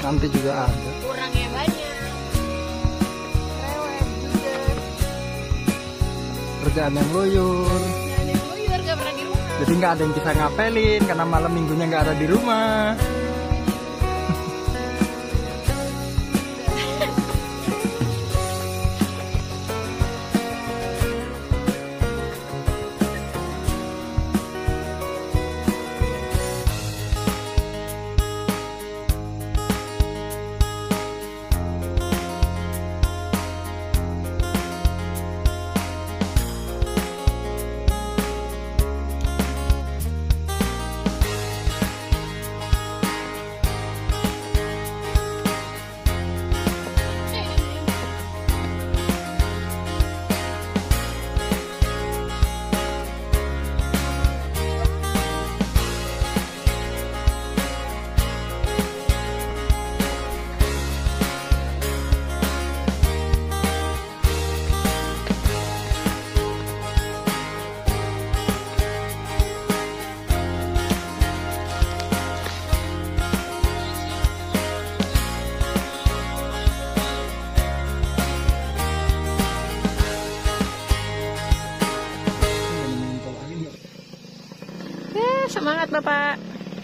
Nanti juga ada. Kurangnya banyak. Rewel juga. Kerjaan yang loyur. Jangan yang luyur, gak pernah di rumah. Jadi nggak ada yang bisa ngapelin karena malam minggunya nggak ada di rumah. Semangat Bapak.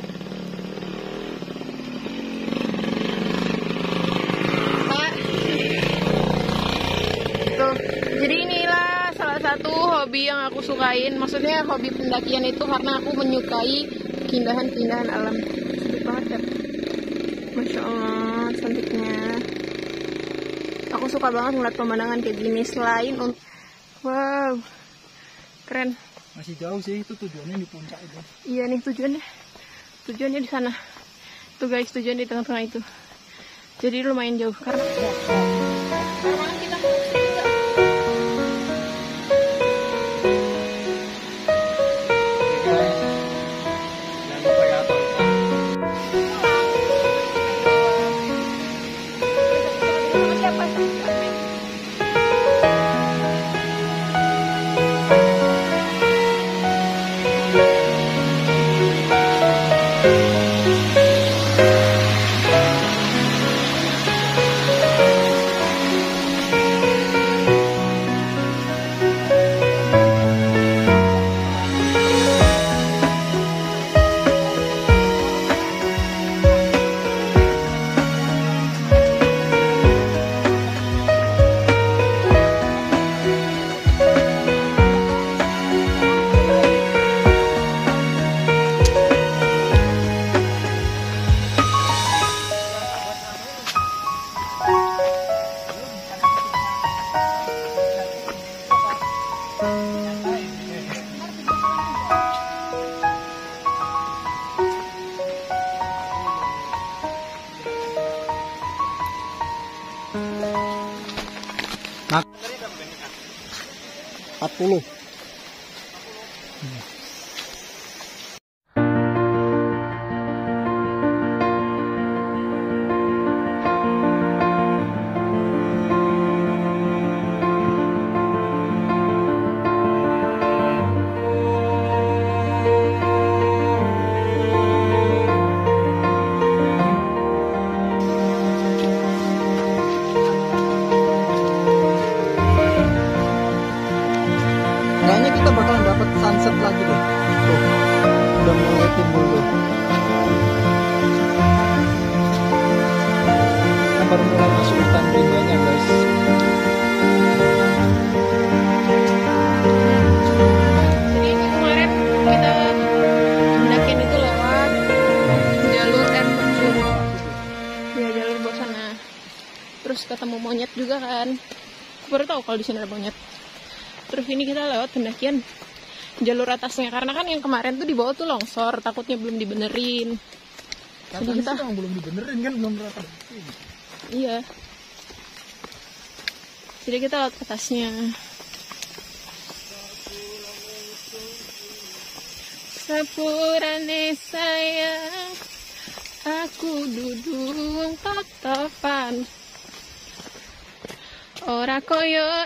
Pak. Tuh, jadi inilah salah satu hobi yang aku sukain. Maksudnya hobi pendakian itu karena aku menyukai keindahan-keindahan alam. Cantik banget ya. Masya Allah, cantiknya. Aku suka banget ngeliat pemandangan kayak gini. Selain untuk, wow, keren. Masih jauh sih, itu tujuannya di puncak itu. Iya nih tujuannya di sana. Tuh guys, tujuan di tengah-tengah itu. Jadi lumayan jauh karena kita Nah, 40. Kayaknya kita bakalan dapat sunset lagi deh. Tuh, udah mulai timbul tuh. Kita baru mulai masuk hutan rimbanya guys. Jadi kemarin kita mendakian itu lewat jalur air terjun. Ya jalur bawah sana. Terus ketemu monyet juga kan. Aku baru tahu kalau di sini ada monyet. Terus ini kita lewat pendakian jalur atasnya karena kan yang kemarin tuh di bawah tuh longsor, takutnya belum dibenerin. Jadi kita belum dibenerin kan, belum rata. iya. Jadi kita lewat atasnya. Sepurane sayang, aku duduk tatapan. Ora koyo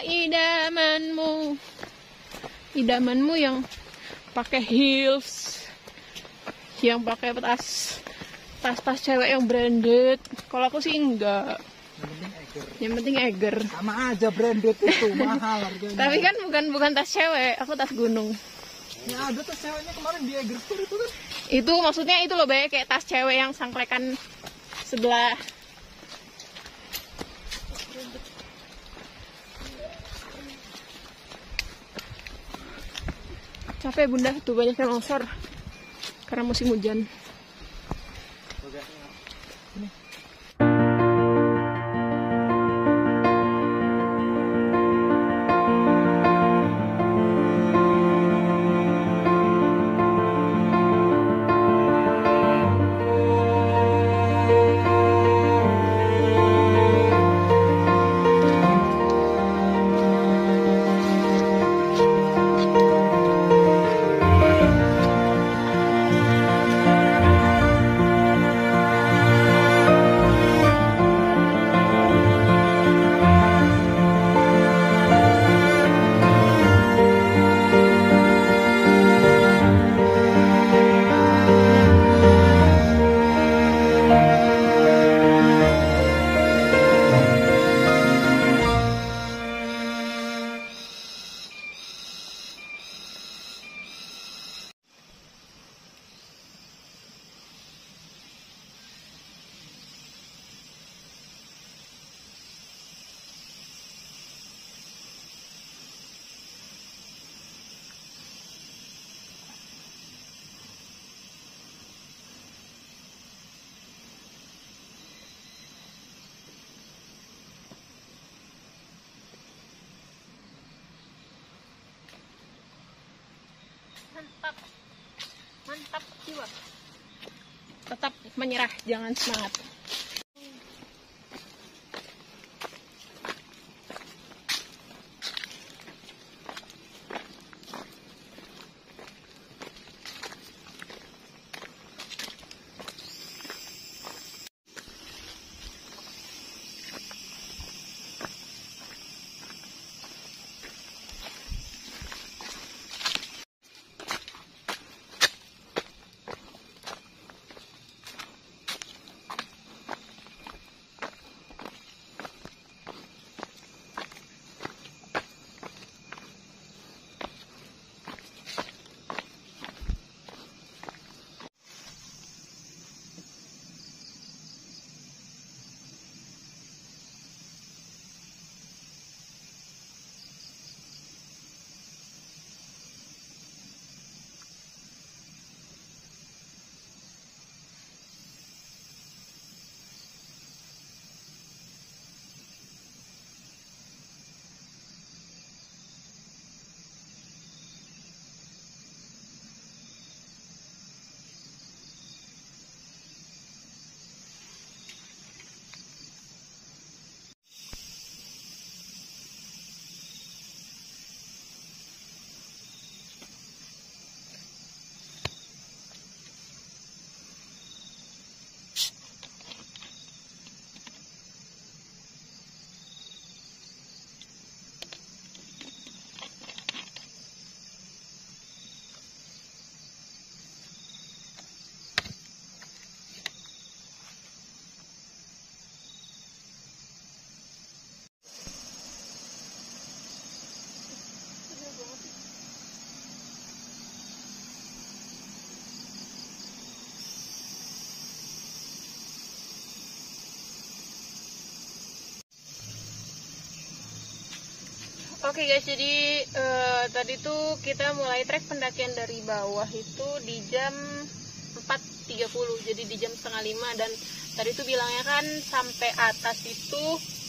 idamanmu yang pakai heels, yang pakai tas-tas cewek yang branded. Kalau aku sih enggak. Yang penting Eger. Sama aja branded itu mahal harganya. Tapi kan bukan tas cewek, aku tas gunung. Ya ada tas ceweknya kemarin di Eger Store itu kan. Itu maksudnya itu loh, Bay, kayak tas cewek yang sangklekan sebelah. Capek bunda, tuh banyak yang longsor karena musim hujan. Mantap jiwa. Tetap menyerah, jangan semangat. Oke guys, jadi tadi tuh kita mulai trek pendakian dari bawah itu di jam 4.30, jadi di jam 4:30, dan tadi tuh bilangnya kan sampai atas itu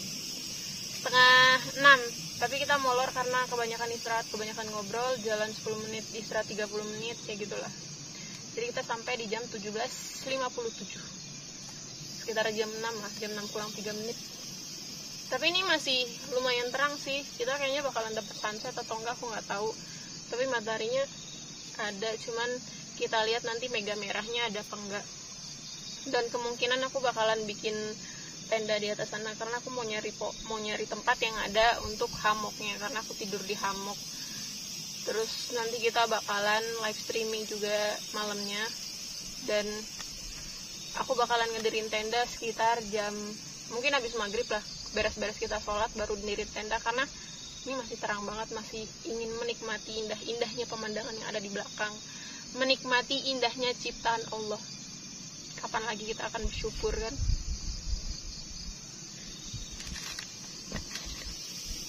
5:30, tapi kita molor karena kebanyakan istirahat, kebanyakan ngobrol, jalan 10 menit, istirahat 30 menit, kayak gitulah. Jadi kita sampai di jam 17.57, sekitar jam 6 lah, jam 6 kurang 3 menit. Tapi ini masih lumayan terang sih, kita kayaknya bakalan dapet sunset atau enggak aku nggak tahu. Tapi mataharinya ada, cuman kita lihat nanti mega merahnya ada apa enggak. Dan kemungkinan aku bakalan bikin tenda di atas sana karena aku mau nyari tempat yang ada untuk hammocknya, karena aku tidur di hammock. Terus nanti kita bakalan live streaming juga malamnya, dan aku bakalan ngedirin tenda sekitar jam mungkin habis maghrib lah, beres-beres kita sholat baru diriin tenda, karena ini masih terang banget, masih ingin menikmati indahnya pemandangan yang ada di belakang, menikmati indahnya ciptaan Allah. Kapan lagi kita akan bersyukur kan?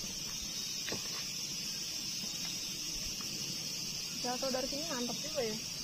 Jatuh dari sini mantap juga ya.